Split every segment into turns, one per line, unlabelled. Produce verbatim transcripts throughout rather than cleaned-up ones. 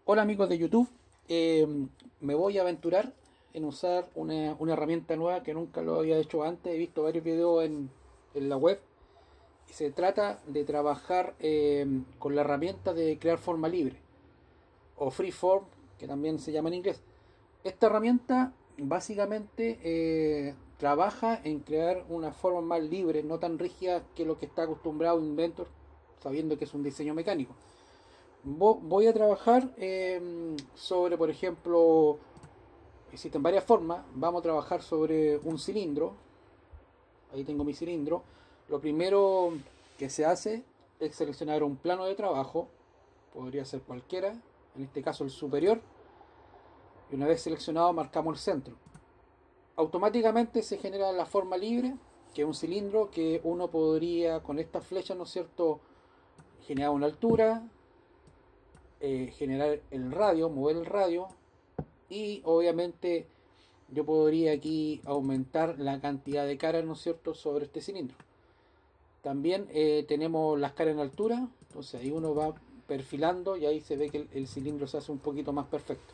Hola amigos de YouTube. Eh, me voy a aventurar en usar una, una herramienta nueva que nunca lo había hecho antes. He visto varios videos en, en la web y se trata de trabajar eh, con la herramienta de crear forma libre o freeform, que también se llama en inglés. Esta herramienta básicamente eh, trabaja en crear una forma más libre, no tan rígida que lo que está acostumbrado Inventor, sabiendo que es un diseño mecánico. Voy a trabajar eh, sobre, por ejemplo, existen varias formas. Vamos a trabajar sobre un cilindro. Ahí tengo mi cilindro. Lo primero que se hace es seleccionar un plano de trabajo. Podría ser cualquiera, en este caso el superior. Y una vez seleccionado marcamos el centro. Automáticamente se genera la forma libre, que es un cilindro que uno podría con estas flechas, ¿no es cierto?, generar una altura, eh, generar el radio, mover el radio, y obviamente yo podría aquí aumentar la cantidad de caras, ¿no es cierto?, sobre este cilindro. También eh, tenemos las caras en altura, entonces ahí uno va perfilando y ahí se ve que el, el cilindro se hace un poquito más perfecto.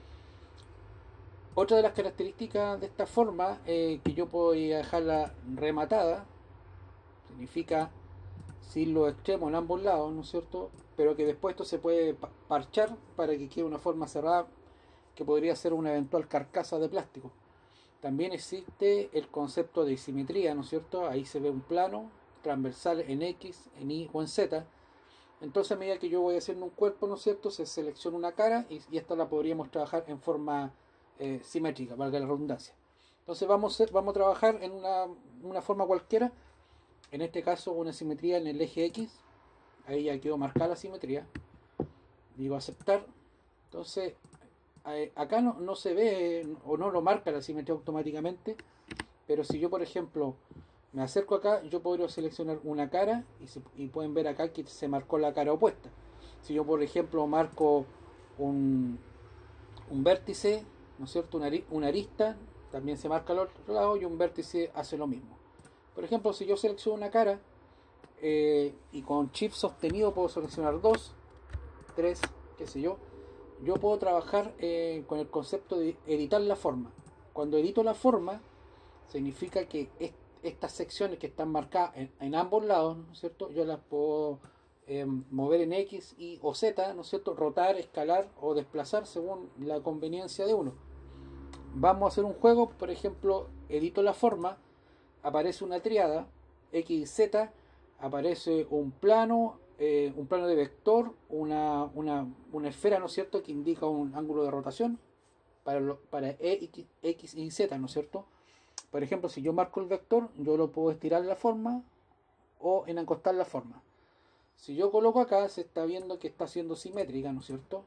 Otra de las características de esta forma, eh, que yo puedo dejarla rematada, significa sin los extremos en ambos lados, ¿no es cierto?, pero que después esto se puede parchar para que quede una forma cerrada, que podría ser una eventual carcasa de plástico. También existe el concepto de simetría, ¿no es cierto? Ahí se ve un plano transversal en X, en Y o en Z. Entonces, a medida que yo voy haciendo un cuerpo, ¿no es cierto?, se selecciona una cara y, y esta la podríamos trabajar en forma eh, simétrica, valga la redundancia. Entonces vamos a, vamos a trabajar en una, una forma cualquiera, en este caso una simetría en el eje X. Ahí ya quedó marcada la simetría. Digo aceptar. Entonces eh, acá no, no se ve o no lo marca la simetría automáticamente, pero si yo por ejemplo me acerco acá, yo podría seleccionar una cara y, se, y pueden ver acá que se marcó la cara opuesta. Si yo por ejemplo marco un, un vértice, ¿no es cierto?, una, una arista, también se marca al otro lado y un vértice hace lo mismo. Por ejemplo, si yo selecciono una cara eh, y con shift sostenido puedo seleccionar dos, tres, qué sé yo, yo puedo trabajar eh, con el concepto de editar la forma. Cuando edito la forma, significa que est estas secciones que están marcadas en, en ambos lados, ¿no es cierto?, yo las puedo eh, mover en X, Y o Z, ¿no es cierto?, rotar, escalar o desplazar según la conveniencia de uno. Vamos a hacer un juego, por ejemplo, edito la forma, aparece una triada, X y Z, aparece un plano, eh, un plano de vector, una, una, una esfera, ¿no es cierto?, que indica un ángulo de rotación para, lo, para X, X y Z, ¿no es cierto? Por ejemplo, si yo marco el vector, yo lo puedo estirar la forma o en acostar la forma. Si yo coloco acá, se está viendo que está siendo simétrica, ¿no es cierto?,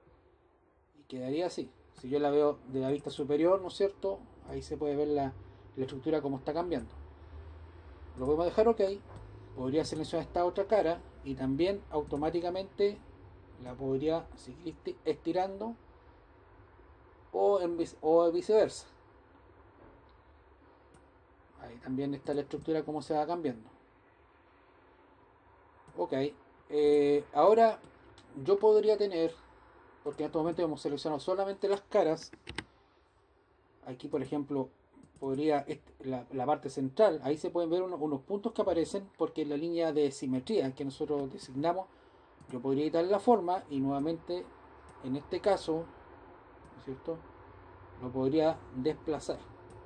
y quedaría así. Si yo la veo de la vista superior, ¿no es cierto?, ahí se puede ver la, la estructura como está cambiando. Lo podemos dejar ok. Podría seleccionar esta otra cara y también automáticamente la podría seguir estirando o, en, o viceversa. Ahí también está la estructura como se va cambiando. Ok. Eh, ahora yo podría tener, porque en este momento hemos seleccionado solamente las caras. Aquí por ejemplo podría la, la parte central, ahí se pueden ver unos, unos puntos que aparecen porque es la línea de simetría que nosotros designamos. Yo podría editar la forma y nuevamente en este caso, ¿no es cierto?, lo podría desplazar.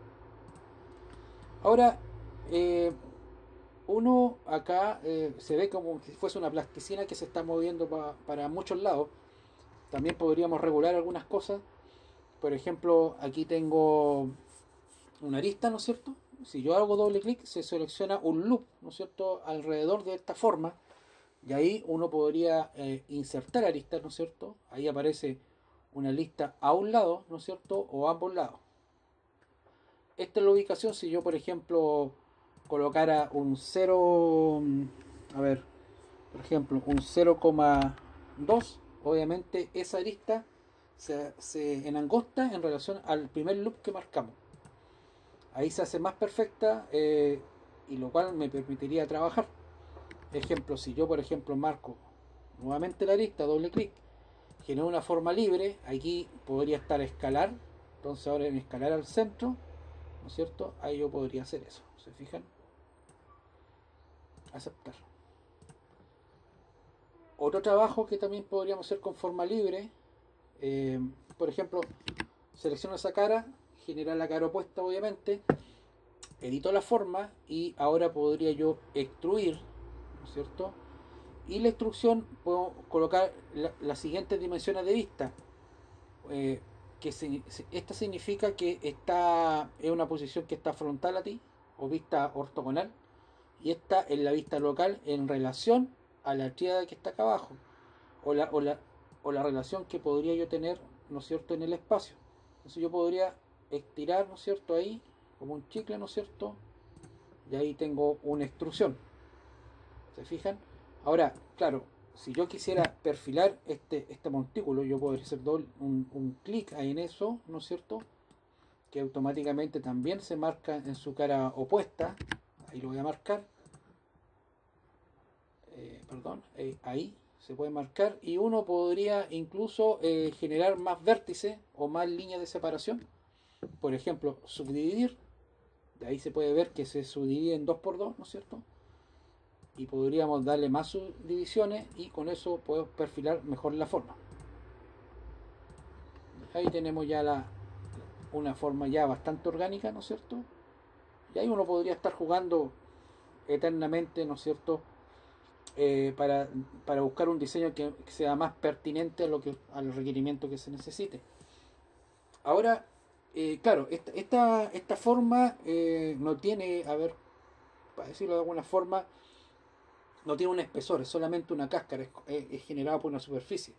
Ahora eh, uno acá eh, se ve como si fuese una plasticina que se está moviendo pa, para muchos lados. También podríamos regular algunas cosas. Por ejemplo, aquí tengo una arista, ¿no es cierto? Si yo hago doble clic, se selecciona un loop, ¿no es cierto?, alrededor de esta forma. Y ahí uno podría eh, insertar aristas, ¿no es cierto? Ahí aparece una lista a un lado, ¿no es cierto?, o a ambos lados. Esta es la ubicación. Si yo, por ejemplo, colocara un cero, a ver, por ejemplo, un cero coma dos, obviamente esa arista se, se enangosta en relación al primer loop que marcamos. Ahí se hace más perfecta eh, y lo cual me permitiría trabajar. Ejemplo, si yo por ejemplo marco nuevamente la arista, doble clic, Genero una forma libre, aquí podría estar escalar, entonces ahora en escalar al centro, ¿no es cierto? Ahí yo podría hacer eso, ¿se fijan? Aceptar. Otro trabajo que también podríamos hacer con forma libre, eh, por ejemplo, selecciono esa cara, generar la cara opuesta obviamente, edito la forma y ahora podría yo extruir, ¿no es cierto? Y la extrusión puedo colocar la, las siguientes dimensiones de vista. Eh, que se, esta significa que está en una posición que está frontal a ti o vista ortogonal, y esta en la vista local en relación a la tríada que está acá abajo, o la, o la, o la relación que podría yo tener, ¿no es cierto?, en el espacio. Entonces yo podría estirar, ¿no es cierto?, ahí como un chicle, ¿no es cierto?, y ahí tengo una extrusión. ¿Se fijan? Ahora, claro, si yo quisiera perfilar este, este montículo, yo podría hacer doble, un, un clic ahí en eso, ¿no es cierto?, que automáticamente también se marca en su cara opuesta. Ahí lo voy a marcar. Eh, perdón, eh, ahí se puede marcar, y uno podría incluso eh, generar más vértices o más líneas de separación. Por ejemplo, subdividir. De ahí se puede ver que se subdivide en dos por dos, ¿no es cierto? Y podríamos darle más subdivisiones y con eso podemos perfilar mejor la forma. Ahí tenemos ya la, una forma ya bastante orgánica, ¿no es cierto? Y ahí uno podría estar jugando eternamente, ¿no es cierto?, eh, para, para buscar un diseño que, que sea más pertinente a lo que, al requerimiento que se necesite. Ahora, eh, claro, esta, esta, esta forma eh, no tiene, a ver, para decirlo de alguna forma, no tiene un espesor, es solamente una cáscara, es, es generada por una superficie.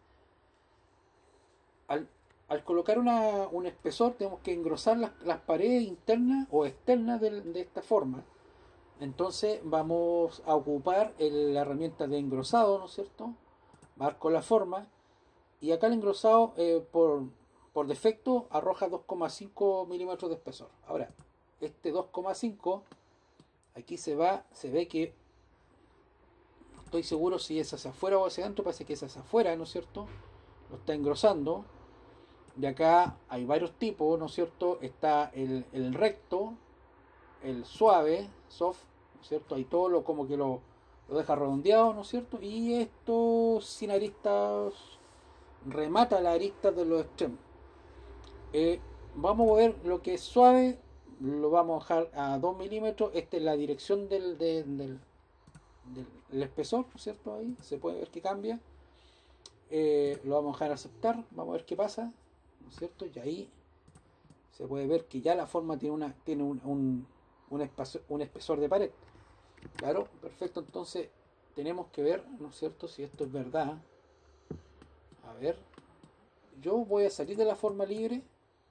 Al, al colocar una, un espesor tenemos que engrosar las, las paredes internas o externas de, de esta forma. Entonces vamos a ocupar el, la herramienta de engrosado, ¿no es cierto? Marco la forma y acá el engrosado eh, por, por defecto arroja dos coma cinco milímetros de espesor. Ahora, este dos coma cinco, aquí se va, se ve que no estoy seguro si es hacia afuera o hacia adentro, parece que es hacia afuera, ¿no es cierto? Lo está engrosando. De acá hay varios tipos, ¿no es cierto? Está el, el recto, el suave, soft, ¿no es cierto? Ahí todo lo como que lo, lo deja redondeado, ¿no es cierto? Y esto sin aristas, remata las aristas de los extremos. Eh, vamos a ver lo que es suave, lo vamos a dejar a dos milímetros. Esta es la dirección del, de, del, del espesor, ¿no es cierto? Ahí se puede ver que cambia. Eh, lo vamos a dejar aceptar, vamos a ver qué pasa, ¿no es cierto? Y ahí se puede ver que ya la forma tiene una tiene un, un, un, espacio, un espesor de pared. Claro, perfecto. Entonces tenemos que ver, ¿no es cierto?, si esto es verdad. A ver, yo voy a salir de la forma libre.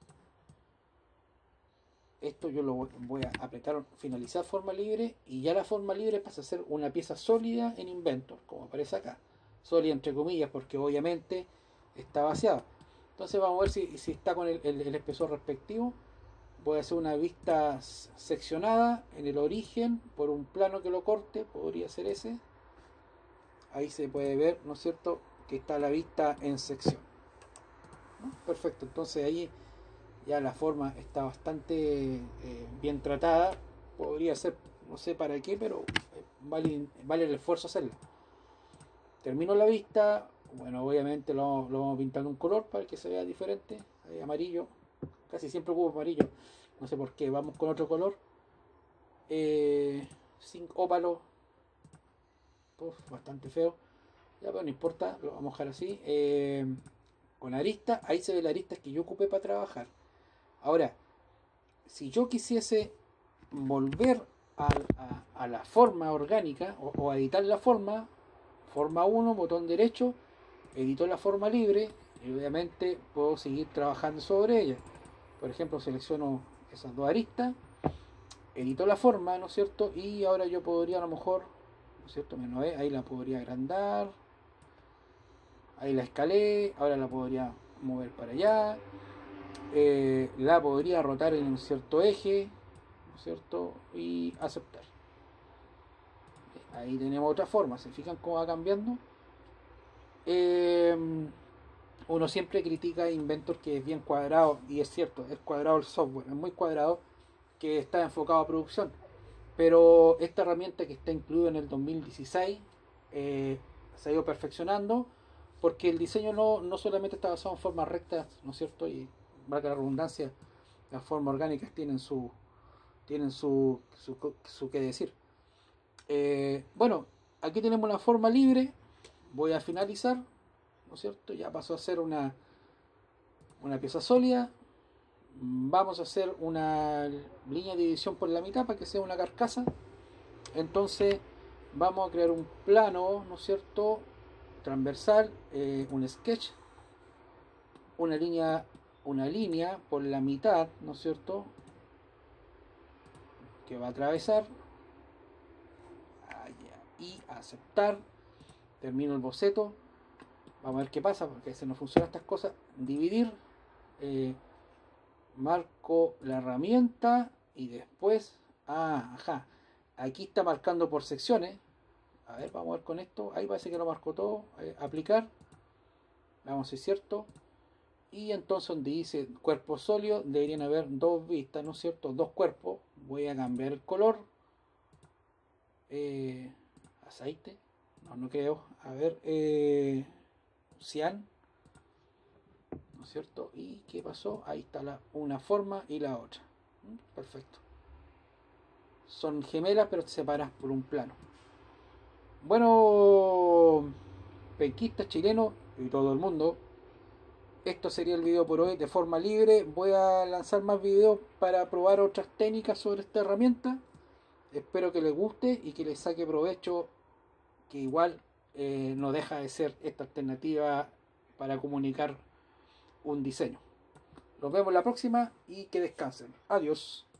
Esto yo lo voy a apretar finalizar forma libre y ya la forma libre pasa a ser una pieza sólida en Inventor, como aparece acá. Sólida entre comillas porque obviamente está vaciado. Entonces vamos a ver si, si está con el, el, el espesor respectivo. Voy a hacer una vista seccionada en el origen por un plano que lo corte, podría ser ese. Ahí se puede ver, ¿no es cierto?, que está la vista en sección, ¿no? Perfecto, entonces ahí ya la forma está bastante eh, bien tratada. Podría ser, no sé para qué, pero eh, vale, vale el esfuerzo hacerla. Termino la vista, bueno, obviamente lo, lo vamos pintando un color para que se vea diferente, ahí, amarillo. Casi siempre ocupo amarillo, no sé por qué. Vamos con otro color, eh, sin ópalo. Uf, bastante feo, ya, pero no importa, lo vamos a dejar así. Eh, con arista, ahí se ve la arista que yo ocupé para trabajar. Ahora, si yo quisiese volver a, a, a la forma orgánica o, o a editar la forma, forma uno, botón derecho, edito la forma libre y obviamente puedo seguir trabajando sobre ella. Por ejemplo, selecciono esas dos aristas, edito la forma, ¿no es cierto? Y ahora yo podría a lo mejor, ¿no es cierto? Menos E, ahí la podría agrandar, ahí la escalé, ahora la podría mover para allá, eh, la podría rotar en un cierto eje, ¿no es cierto? Y aceptar. Ahí tenemos otra forma, ¿se fijan cómo va cambiando? Eh, uno siempre critica a Inventor que es bien cuadrado, y es cierto, es cuadrado el software, es muy cuadrado, que está enfocado a producción. Pero esta herramienta que está incluida en el dos mil dieciséis eh, se ha ido perfeccionando porque el diseño no, no solamente está basado en formas rectas, ¿no es cierto? Y valga la redundancia, las formas orgánicas tienen su tienen su, su, su qué decir. Eh, bueno, aquí tenemos una forma libre. Voy a finalizar, ¿no es cierto? Ya pasó a ser una, una pieza sólida. Vamos a hacer una línea de división por la mitad para que sea una carcasa. Entonces vamos a crear un plano, ¿no es cierto? Transversal, eh, un sketch, una línea, una línea por la mitad, ¿no es cierto? Que va a atravesar. Y aceptar. Termino el boceto. Vamos a ver qué pasa, porque a veces no funcionan estas cosas. Dividir. Eh, marco la herramienta y después. Ah, ajá. Aquí está marcando por secciones. A ver, vamos a ver con esto. Ahí parece que lo marcó todo. Eh, aplicar. Vamos, si es cierto. Y entonces donde dice cuerpo sólido deberían haber dos vistas, ¿no es cierto? Dos cuerpos. Voy a cambiar el color. Eh, aceite. No, no creo. A ver. Eh, cian. ¿No es cierto? ¿Y qué pasó? Ahí está la, una forma y la otra. Perfecto. Son gemelas pero separadas por un plano. Bueno, penquistas chilenos y todo el mundo, esto sería el video por hoy de forma libre. Voy a lanzar más videos para probar otras técnicas sobre esta herramienta. Espero que les guste y que les saque provecho, que igual eh, no deja de ser esta alternativa para comunicar un diseño. Nos vemos la próxima y que descansen. Adiós.